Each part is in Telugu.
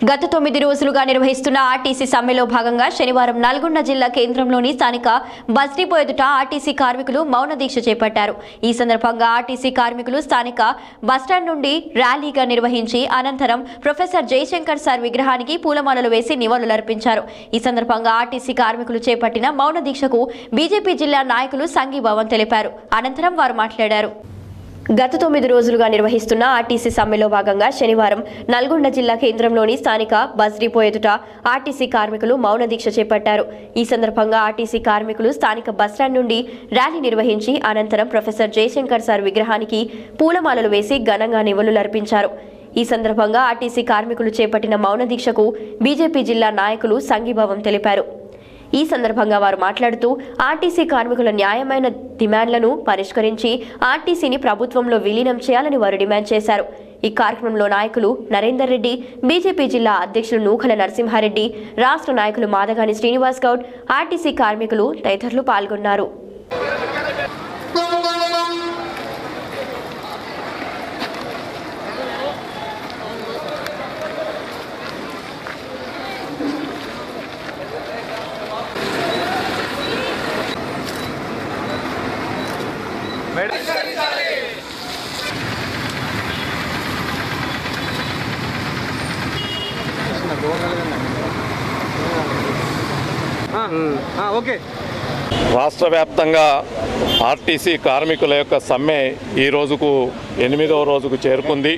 గత 9 రోజులుగా నిర్వహిస్తున్న ఆర్టీసీ సమ్మెలో భాగంగా శనివారం నల్గొండ జిల్లా కేంద్రంలోని స్థానిక బస్ డిపో ఎదుట ఆర్టీసీ కార్మికులు మౌన దీక్ష చేపట్టారు. ఈ సందర్భంగా ఆర్టీసీ కార్మికులు స్థానిక బస్టాండ్ నుండి ర్యాలీగా నిర్వహించి అనంతరం ప్రొఫెసర్ జయశంకర్ సార్ విగ్రహానికి పూలమాలలు వేసి నివాళులర్పించారు. ఈ సందర్భంగా ఆర్టీసీ కార్మికులు చేపట్టిన మౌన దీక్షకు బీజేపీ జిల్లా నాయకులు సంఘీభావం తెలిపారు. అనంతరం వారు మాట్లాడారు. గత 9 రోజులుగా నిర్వహిస్తున్న ఆర్టీసీ సమ్మెలో భాగంగా శనివారం నల్గొండ జిల్లా కేంద్రంలోని స్థానిక బస్ డిపో ఎదుట ఆర్టీసీ కార్మికులు మౌన దీక్ష చేపట్టారు. ఈ సందర్భంగా ఆర్టీసీ కార్మికులు స్థానిక బస్టాండ్ నుండి ర్యాలీ నిర్వహించి అనంతరం ప్రొఫెసర్ జయశంకర్ సార్ విగ్రహానికి పూలమాలలు వేసి ఘనంగా నివాళులర్పించారు. ఈ సందర్భంగా ఆర్టీసీ కార్మికులు చేపట్టిన మౌన దీక్షకు బీజేపీ జిల్లా నాయకులు సంఘీభావం తెలిపారు. ఈ సందర్భంగా వారు మాట్లాడుతూ ఆర్టీసీ కార్మికుల న్యాయమైన డిమాండ్లను పరిష్కరించి ఆర్టీసీని ప్రభుత్వంలో విలీనం చేయాలని వారు డిమాండ్ చేశారు. ఈ కార్యక్రమంలో నాయకులు నరేందర్ రెడ్డి, బీజేపీ జిల్లా అధ్యక్షులు నూకల నరసింహారెడ్డి, రాష్ట్ర నాయకులు మాదగాని శ్రీనివాస్ గౌడ్, ఆర్టీసీ కార్మికులు తదితరులు పాల్గొన్నారు. రాష్ట్ర వ్యాప్తంగా ఆర్టీసీ కార్మికుల యొక్క సమ్మె ఈ రోజుకు 8వ రోజుకు చేరుకుంది.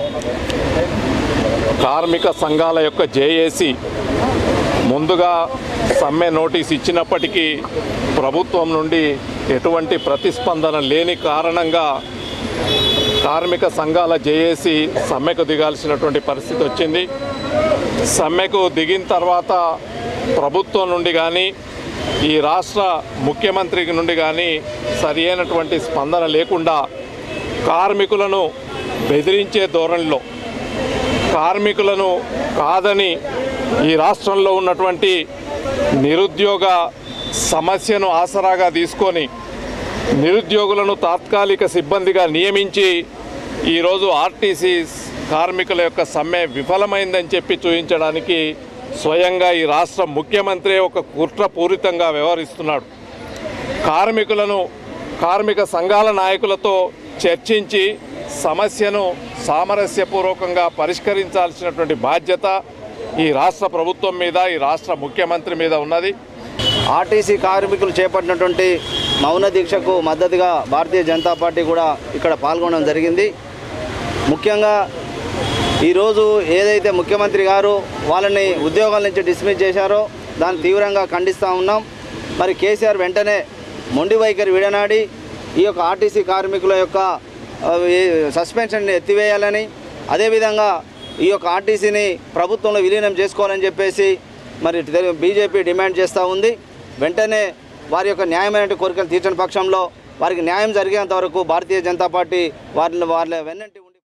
కార్మిక సంఘాల యొక్క జేఏసీ ముందుగా సమ్మె నోటీస్ ఇచ్చినప్పటికీ ప్రభుత్వం నుండి ఎటువంటి ప్రతిస్పందన లేని కారణంగా కార్మిక సంఘాల జేఏసీ సమ్మెకు దిగాల్సినటువంటి పరిస్థితి వచ్చింది. సమ్మెకు దిగిన తర్వాత ప్రభుత్వం నుండి కానీ ఈ రాష్ట్ర ముఖ్యమంత్రి నుండి కానీ సరి అయినటువంటి స్పందన లేకుండా కార్మికులను బెదిరించే ధోరణిలో, కార్మికులను కాదని ఈ రాష్ట్రంలో ఉన్నటువంటి నిరుద్యోగ సమస్యను ఆసరాగా తీసుకొని నిరుద్యోగులను తాత్కాలిక సిబ్బందిగా నియమించి ఈరోజు ఆర్టీసీ కార్మికుల యొక్క సమ్మె విఫలమైందని చెప్పి చూపించడానికి స్వయంగా ఈ రాష్ట్ర ముఖ్యమంత్రి ఒక కుట్రపూరితంగా వ్యవహరిస్తున్నాడు. కార్మికులను కార్మిక సంఘాల నాయకులతో చర్చించి సమస్యను సామరస్యపూర్వకంగా పరిష్కరించాల్సినటువంటి బాధ్యత ఈ రాష్ట్ర ప్రభుత్వం మీద, ఈ రాష్ట్ర ముఖ్యమంత్రి మీద ఉన్నది. ఆర్టీసీ కార్మికులు చేపట్టినటువంటి మౌన దీక్షకు మద్దతుగా భారతీయ జనతా పార్టీ కూడా ఇక్కడ పాల్గొనడం జరిగింది. ముఖ్యంగా ఈరోజు ఏదైతే ముఖ్యమంత్రి గారు వాళ్ళని ఉద్యోగాల నుంచి డిస్మిస్ చేశారో దాన్ని తీవ్రంగా ఖండిస్తూ ఉన్నాం. మరి కేసీఆర్ వెంటనే మొండి వైఖరి విడనాడి ఈ యొక్క ఆర్టీసీ కార్మికుల యొక్క సస్పెన్షన్ని ఎత్తివేయాలని, అదేవిధంగా ఈ యొక్క ఆర్టీసీని ప్రభుత్వంలో విలీనం చేసుకోవాలని చెప్పేసి మరి బీజేపీ డిమాండ్ చేస్తూ ఉంది. వెంటనే వారి యొక్క న్యాయమైన కోరికలు తీర్చని పక్షంలో వారికి న్యాయం జరిగేంత వరకు భారతీయ జనతా పార్టీ వాళ్ళ వెన్నంటి